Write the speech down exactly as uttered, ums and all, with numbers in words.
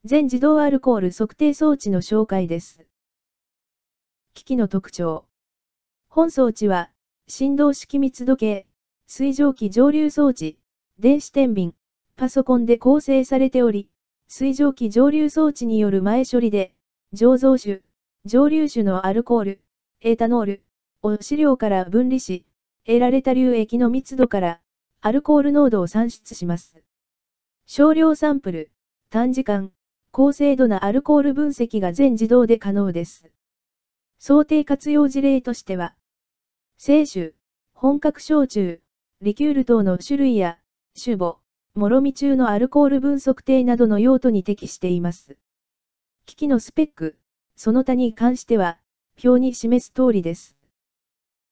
全自動アルコール測定装置の紹介です。機器の特徴。本装置は、振動式密度計、水蒸気蒸留装置、電子天秤、パソコンで構成されており、水蒸気蒸留装置による前処理で、醸造酒、蒸留酒のアルコール、エタノールを飼料から分離し、得られた流液の密度から、アルコール濃度を算出します。少量サンプル、短時間、高精度なアルコール分析が全自動で可能です。想定活用事例としては、清酒、本格焼酎、リキュール等の種類や、酒母、もろみ中のアルコール分測定などの用途に適しています。機器のスペック、その他に関しては、表に示す通りです。